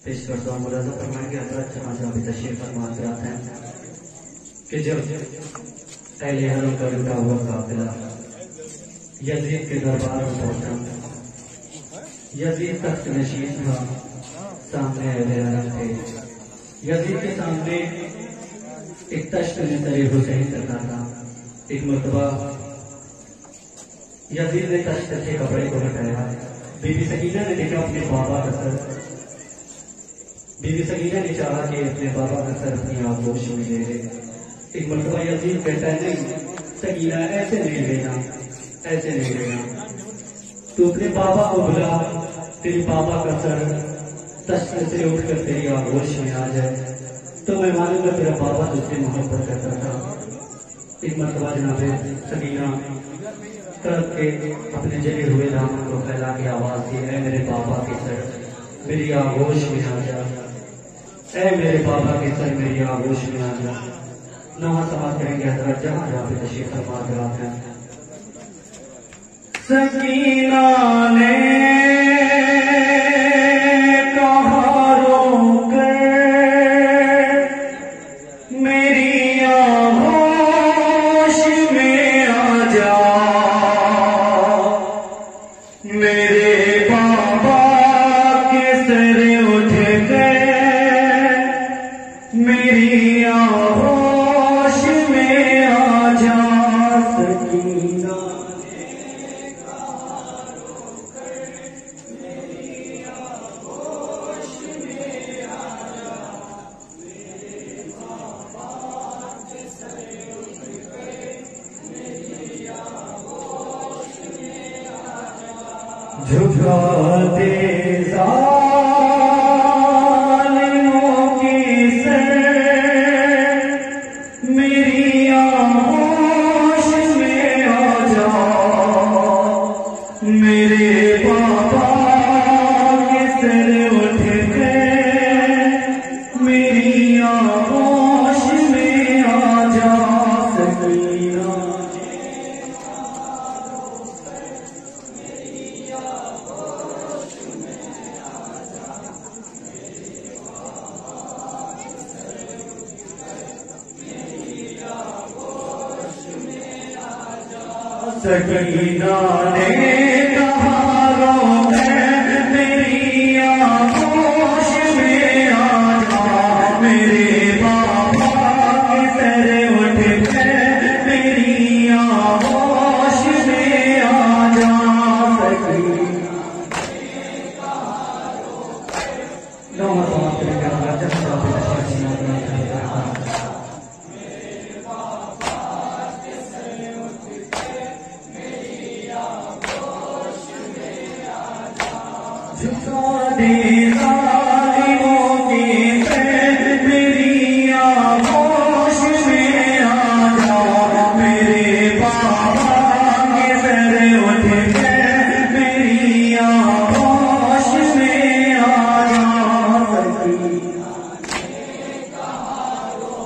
पेश करता हूँ। मुलाजा फरमाएंगे हज़रत जहाँ जहाँ भी तशरीफ फरमा आते हैं कि जब अहले हरम का लुटा हुआ काफिला यजीद के दरबार में पहुंचा, यजीद तख्त नशीन था, सामने अहले हरम थे। यजीद के सामने एक तश्त में सरे हुसैन करना था। एक मरतबा यजीद ने तश्त से कपड़े को हटाया। बीबी सकीना ने देखा अपने बाबा का सर। बीबी सकीना ने चाहा कि अपने बाबा का सर अपनी आगोश में ले ले। एक मरतबा यजीद कहता है, नहीं सकीना, ऐसे नहीं लेना, ऐसे नहीं लेना, तू अपने बाबा को बुला, तेरे बाबा का सर तश्त से उठकर तेरी आगोश में आ जाए तो मैं मानूंगा तेरा बाबा तुझसे मोहब्बत करता था। एक मरतबा जनाबे सकीना तड़प के अपने जले हुए दामन को फैला के आवाज दी, ऐ मेरे बाबा के सर मेरी आगोश में आ जा, ऐ मेरे बाबा के सर मेरी आगोश में आ जा। नमाज समाज करेंगे हज़रत जहाँ जहाँ पे तशरीफ फरमा कराते हैं। सकीना ने कहा रोकर मेरी आगोश में आ जा, मेरे बाबा के सर उठ गए, मेरी आगोश में आ जा। सकीना झुका दे जालिमों की सर मेरी आगोश में आ जा, मेरे बाबा के सर उठ गए, मेरी आगोश में आ जा। सकीना सकीना ने कहा रोकर मेरी आगोश में आ जा, मेरे बाबा के सर उठ गए, मेरी आगोश में आ जा। झुका दे जालिमों की सर मेरी आगोश में आ जा, मेरे बाबा के सर उठ गए, मेरी आगोश में आ जा। सकीना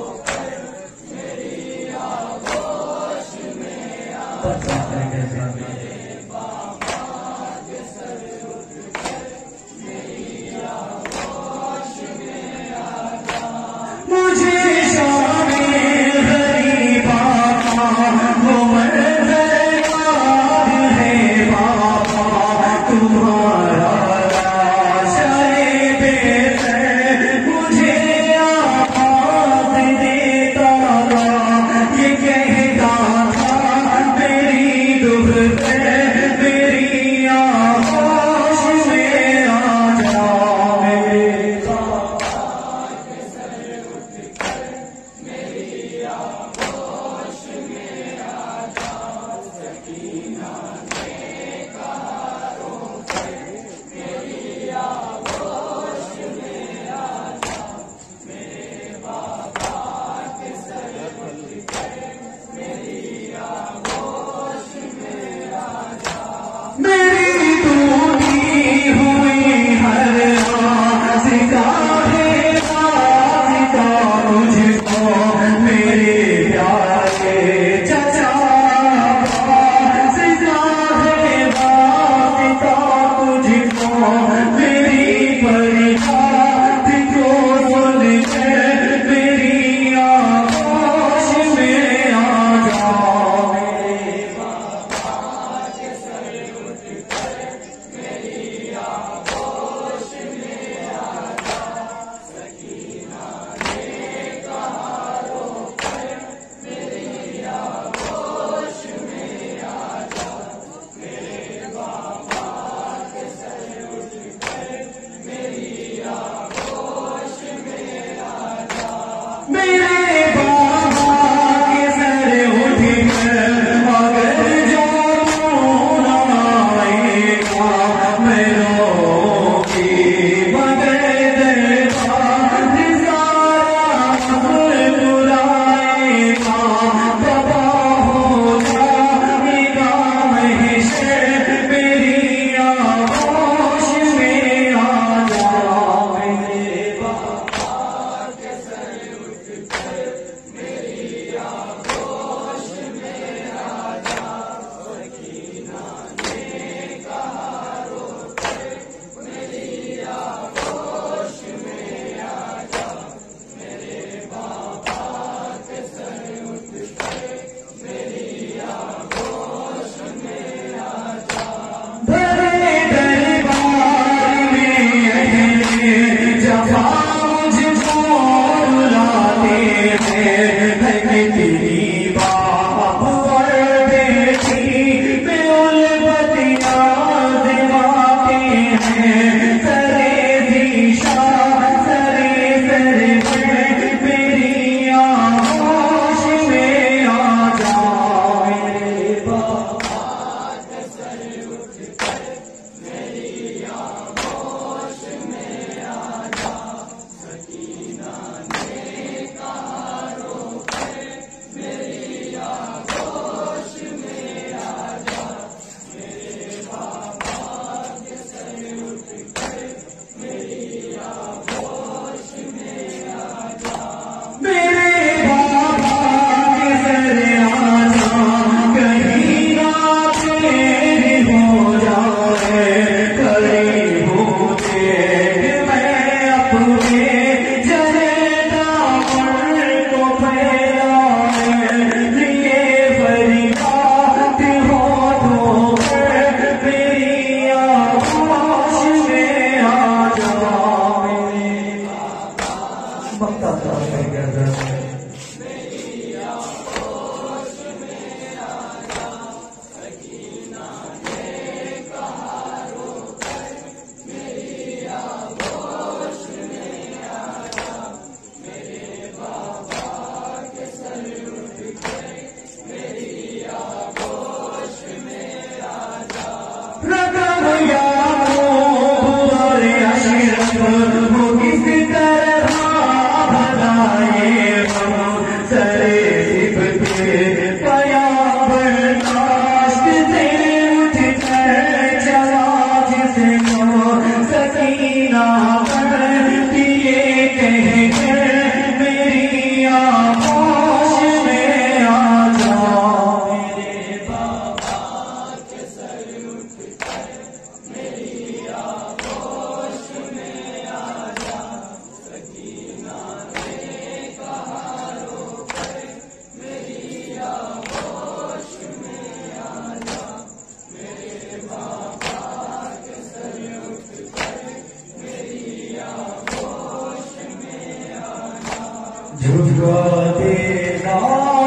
झुका देना